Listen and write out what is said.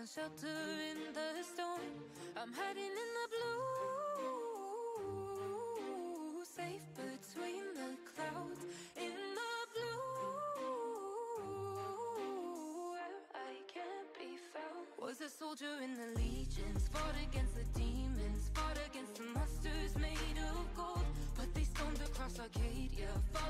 shelter in the storm. I'm hiding in the blue, safe between the clouds. In the blue, where I can't be found. Was a soldier in the legions, fought against the demons, fought against the monsters made of gold. But they stormed across Arcadia,